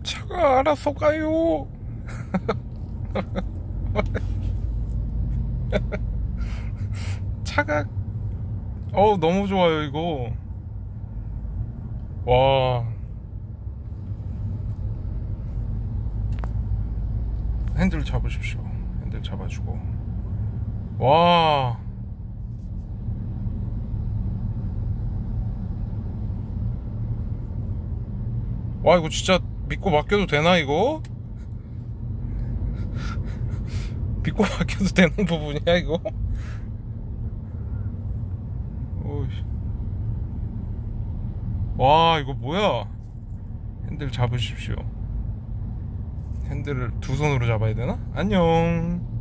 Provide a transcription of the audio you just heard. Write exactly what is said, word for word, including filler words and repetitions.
차가 알아서 가요. 차가 어우 너무 좋아요 이거. 와, 핸들 잡으십시오. 핸들 잡아주고. 와, 와 이거 진짜 믿고 맡겨도 되나 이거? 믿고 맡겨도 되는 부분이야 이거? 오이. 와 이거 뭐야? 핸들 잡으십시오. 핸들을 두 손으로 잡아야 되나? 안녕.